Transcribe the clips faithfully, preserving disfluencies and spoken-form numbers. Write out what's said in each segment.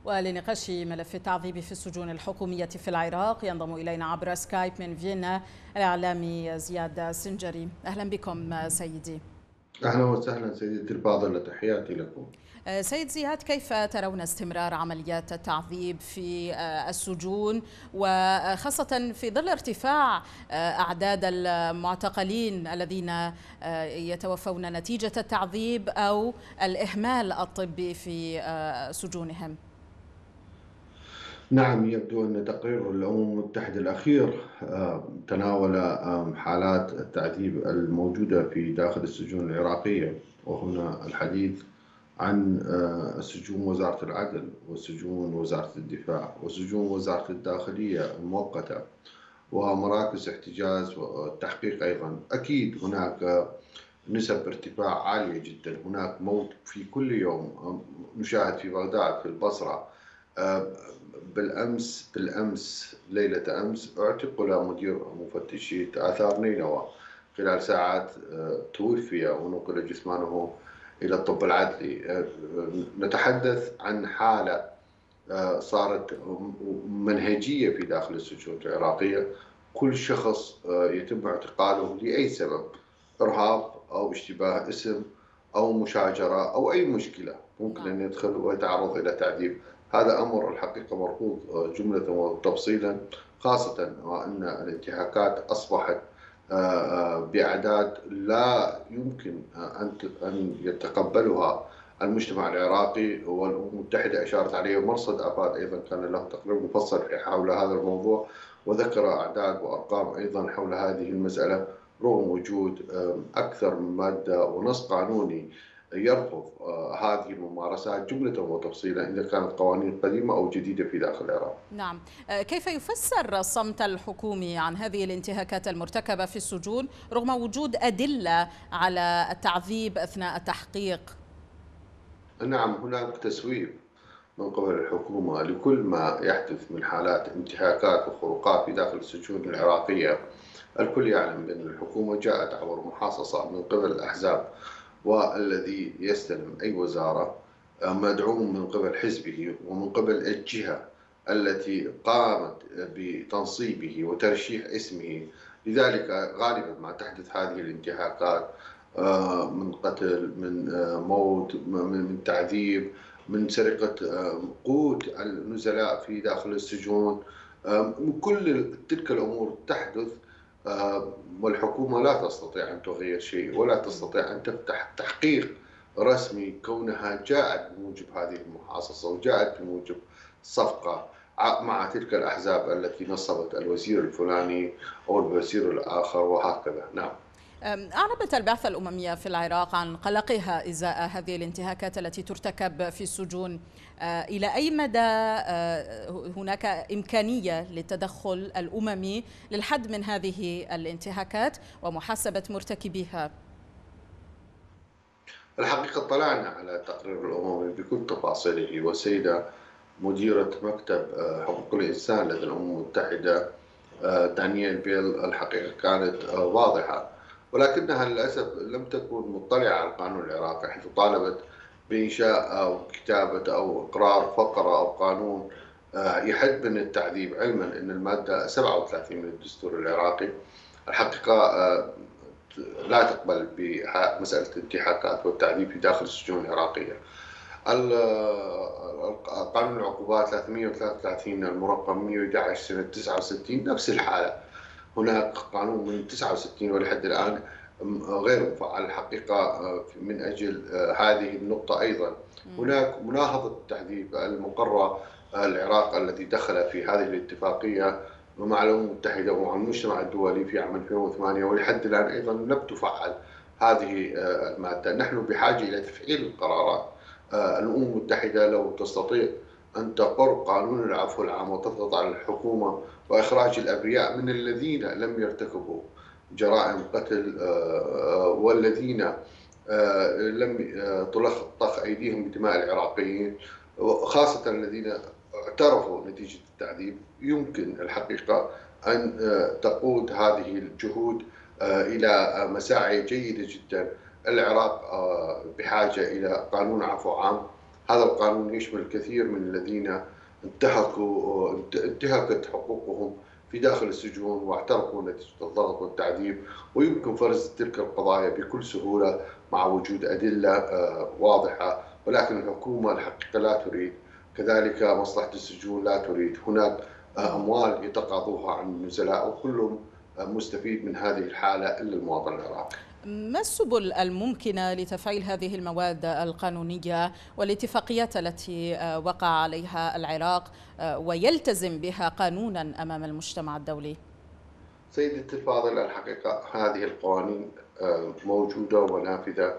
ولنقاش ملف التعذيب في السجون الحكومية في العراق ينضم إلينا عبر سكايب من فيينا الإعلامي زياد سنجري. أهلا بكم سيدي. أهلا وسهلا سيدتي الفاضلة، تحياتي لكم. سيد زياد، كيف ترون استمرار عمليات التعذيب في السجون، وخاصة في ظل ارتفاع أعداد المعتقلين الذين يتوفون نتيجة التعذيب أو الإهمال الطبي في سجونهم؟ نعم، يبدو أن تقرير الأمم المتحدة الأخير تناول حالات التعذيب الموجودة في داخل السجون العراقية، وهنا الحديث عن سجون وزارة العدل وسجون وزارة الدفاع وسجون وزارة الداخلية المؤقتة ومراكز احتجاز والتحقيق. أيضا أكيد هناك نسب ارتفاع عالية جدا، هناك موت في كل يوم. نشاهد في بغداد، في البصرة. بالأمس بالأمس ليلة أمس اعتقل مدير مفتشية آثار نينوى خلال ساعات، توفي ونقل جثمانه إلى الطب العدلي. نتحدث عن حالة صارت منهجية في داخل السجون العراقية. كل شخص يتم اعتقاله لأي سبب، إرهاب أو اشتباه اسم أو مشاجرة أو أي مشكلة، ممكن أن يدخل ويتعرض إلى تعذيب. هذا أمر الحقيقة مرفوض جملة وتفصيلا، خاصة وأن الانتهاكات أصبحت بأعداد لا يمكن أن يتقبلها المجتمع العراقي. والأمم المتحدة أشارت عليه، ومرصد آفاد أيضا كان له تقرير مفصل حول هذا الموضوع، وذكر أعداد وأرقام أيضا حول هذه المسألة، رغم وجود أكثر من مادة ونص قانوني يرفض هذه الممارسات جملة وتفصيلا، إذا كانت قوانين قديمة أو جديدة في داخل العراق. نعم، كيف يفسر الصمت الحكومي عن هذه الانتهاكات المرتكبة في السجون رغم وجود أدلة على التعذيب أثناء التحقيق؟ نعم، هناك تسويف من قبل الحكومة لكل ما يحدث من حالات انتهاكات وخروقات في داخل السجون العراقية. الكل يعلم بأن الحكومة جاءت عبر محاصصة من قبل الأحزاب، والذي يستلم أي وزارة مدعوم من قبل حزبه ومن قبل الجهة التي قامت بتنصيبه وترشيح اسمه. لذلك غالبا ما تحدث هذه الانتهاكات، من قتل، من موت، من تعذيب، من سرقة قوت النزلاء في داخل السجون. كل تلك الأمور تحدث، والحكومة لا تستطيع أن تغير شيء ولا تستطيع أن تفتح تحقيق رسمي، كونها جاءت بموجب هذه المحاصصة وجاءت بموجب صفقة مع تلك الأحزاب التي نصبت الوزير الفلاني أو الوزير الآخر وهكذا. نعم. أعلنت البعثة الأممية في العراق عن قلقها إزاء هذه الانتهاكات التي ترتكب في السجون. إلى أي مدى هناك إمكانية للتدخل الأممي للحد من هذه الانتهاكات ومحاسبة مرتكبيها؟ الحقيقة اطلعنا على التقرير الأممي بكل تفاصيله، والسيدة مديرة مكتب حقوق الإنسان لدى الأمم المتحدة دانييل بيل الحقيقة كانت واضحة، ولكنها للأسف لم تكن مطلعة على القانون العراقي، حيث طالبت بإنشاء أو كتابة أو إقرار فقرة أو قانون يحد من التعذيب، علما أن المادة سبعة وثلاثين من الدستور العراقي الحقيقة لا تقبل بمسألة الانتهاكات والتعذيب في داخل السجون العراقية. قانون العقوبات ثلاثمئة وثلاثة وثلاثين المرقم مئة وأحد عشر سنة تسعة وستين نفس الحالة. هناك قانون من تسعة وستين ولحد الآن غير مفعل الحقيقة من أجل هذه النقطة. أيضا هناك مناهضة التعذيب المقرة العراق الذي دخل في هذه الاتفاقية مع الأمم المتحدة ومع المجتمع الدولي في عام ألفين وثمانية، ولحد الآن أيضا لم تفعل هذه المادة. نحن بحاجة إلى تفعيل القرارات. الأمم المتحدة لو تستطيع أن تقر قانون العفو العام وتضغط على الحكومة وإخراج الأبرياء من الذين لم يرتكبوا جرائم قتل والذين لم تلطخ أيديهم بدماء العراقيين، خاصة الذين اعترفوا نتيجة التعذيب، يمكن الحقيقة أن تقود هذه الجهود إلى مساعي جيدة جدا. العراق بحاجة إلى قانون عفو عام هذا القانون يشمل الكثير من الذين انتهكوا انتهكت حقوقهم في داخل السجون واعترفوا نتيجة الضغط والتعذيب، ويمكن فرز تلك القضايا بكل سهولة مع وجود أدلة آه، واضحة، ولكن الحكومة الحقيقة لا تريد، كذلك مصلحة السجون لا تريد. هناك آه، أموال يتقاضوها عن النزلاء وكلهم آه، مستفيد من هذه الحالة إلا المواطن العراقي. ما السبل الممكنة لتفعيل هذه المواد القانونية والاتفاقيات التي وقع عليها العراق ويلتزم بها قانونا أمام المجتمع الدولي؟ سيدتي الفاضلة، الحقيقة هذه القوانين آه، موجودة ونافذة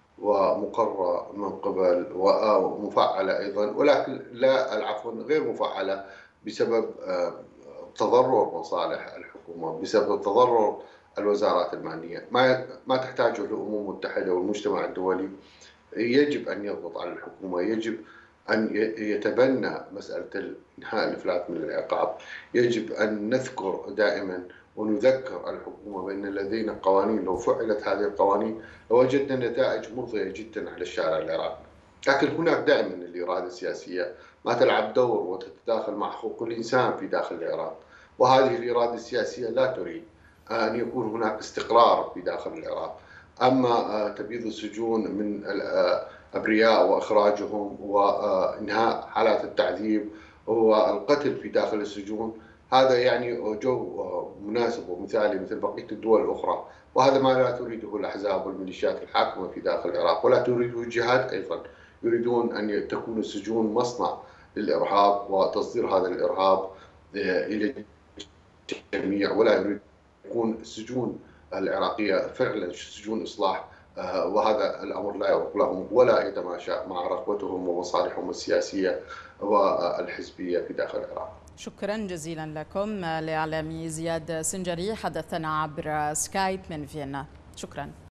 ومقرة من قبل ومفعلة أيضا، ولكن لا العفو غير مفعلة بسبب آه، تضرر مصالح الحكومة، بسبب تضرر الوزارات المعنية. ما ما تحتاجه الأمم المتحدة والمجتمع الدولي يجب أن يضغط على الحكومة، يجب أن يتبنى مسألة إنهاء الإفلات من العقاب. يجب أن نذكر دائما ونذكر الحكومة بأن لدينا قوانين، لو فعلت هذه القوانين لوجدنا نتائج مرضية جدا على الشارع العراقي. لكن هناك دائما الإرادة السياسية ما تلعب دور وتتداخل مع حقوق الإنسان في داخل العراق، وهذه الإرادة السياسية لا تريد أن يكون هناك استقرار في داخل العراق. أما تبييض السجون من الأبرياء وإخراجهم وإنهاء حالات التعذيب والقتل في داخل السجون، هذا يعني جو مناسب ومثالي مثل بقية الدول الأخرى، وهذا ما لا تريده الأحزاب والميليشيات الحاكمة في داخل العراق، ولا تريده الجهات أيضا. يريدون أن تكون السجون مصنع للإرهاب وتصدير هذا الإرهاب إلى الجميع، ولا يريد يكون السجون العراقية فعلا سجون إصلاح، وهذا الأمر لا يوافق لهم ولا يتماشى مع رغبتهم ومصالحهم السياسية والحزبية في داخل العراق. شكرا جزيلا لكم. الإعلامي زياد سنجري حدثنا عبر سكايب من فيينا. شكرا.